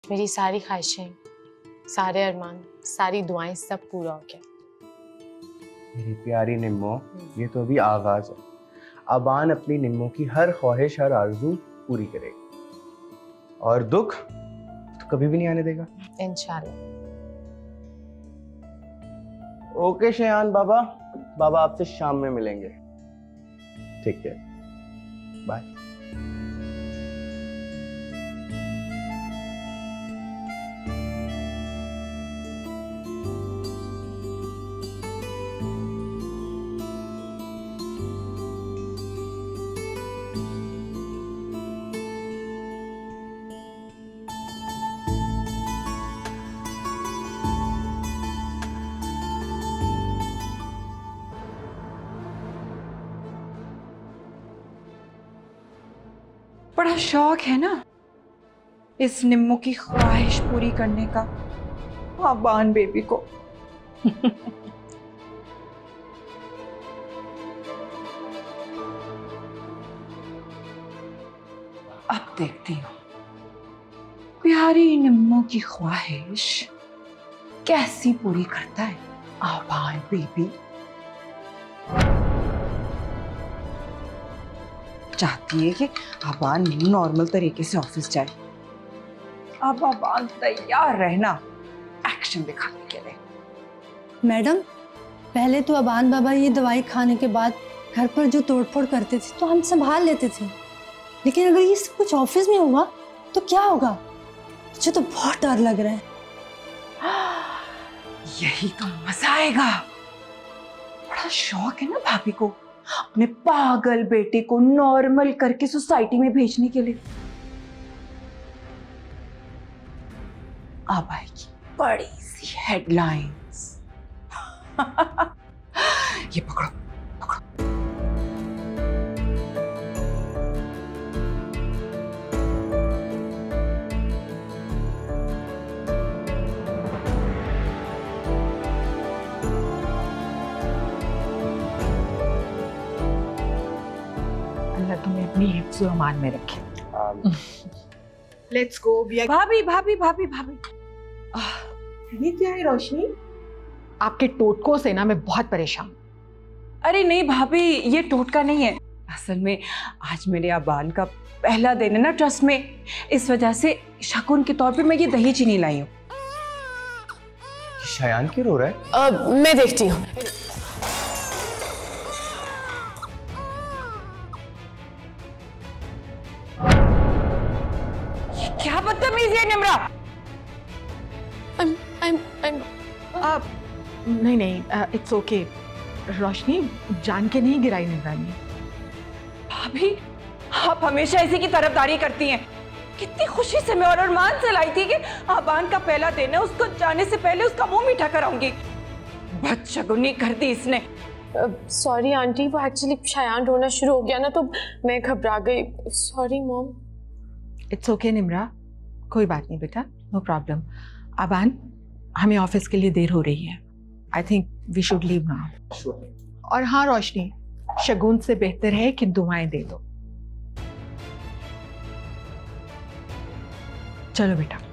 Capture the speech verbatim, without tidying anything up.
मेरी सारी ख्वाहिशें, सारे अरमान, सारी दुआएं सब पूरा हो गया। मेरी प्यारी निम्मो, ये तो अभी आगाज है। अबान अपनी निम्मो की हर ख्वाहिश, हर आरज़ू पूरी करेगा और दुख तो कभी भी नहीं आने देगा इंशाल्लाह। ओके शयान बाबा, बाबा आपसे शाम में मिलेंगे। ठीक है, बाय। बड़ा शौक है ना इस निम्मो की ख्वाहिश पूरी करने का अबान बेबी को। अब देखती हूँ प्यारी निम्मो की ख्वाहिश कैसी पूरी करता है अबान बेबी। चाहती है कि अबान नॉर्मल तरीके से ऑफिस जाए। अब अबान तैयार रहना एक्शन दिखाने के लिए। मैडम, पहले तो अबान बाबा ये दवाई खाने के बाद घर पर जो तोड़फोड़ करते थे तो हम संभाल लेते थे, लेकिन अगर ये सब कुछ ऑफिस में हुआ तो क्या होगा? मुझे तो बहुत डर लग रहा है। यही तो मजा आएगा। बड़ा शौक है ना भाभी को अपने पागल बेटे को नॉर्मल करके सोसाइटी में भेजने के लिए। अब आएगी बड़ी सी हेडलाइंस। ये पकड़ो पकड़ो। तुम्हें अपनी हिफ्ज़ व अमान में रखे। Let's go. भाभी भाभी भाभी भाभी ये क्या है रोशनी? आपके टोटकों से ना मैं बहुत परेशान। अरे नहीं भाभी, ये टोटका नहीं है। असल में आज मेरे अबान का पहला दिन है ना ट्रस्ट में, इस वजह से शगुन के तौर पे मैं ये दही चीनी लाई हूँ। शयान क्यों रो रहा है? अब मैं देखती हूँ। क्या बदतमीजी है निम्रा? I'm, I'm, I'm... आप नहीं नहीं, इट्स ओके। रोशनी जान के नहीं गिराई निगरानी। भाभी आप हमेशा इसी की तरफदारी करती हैं। कितनी खुशी से मैं और अरमान से लाई थी कि अबान का पहला दिन है, उसको जाने से पहले उसका मुंह मीठा कराऊंगी। बदशगुनी कर दी इसने। सॉरी आंटी, वो एक्चुअली शयान रोना शुरू हो गया ना तो मैं घबरा गई। Sorry mom. It's okay Nimra, कोई बात नहीं बेटा, नो प्रॉब्लम। अबान, हमें ऑफिस के लिए देर हो रही है। I think we should leave now. और हाँ रोशनी, शगुन से बेहतर है कि दुआएं दे दो। चलो बेटा।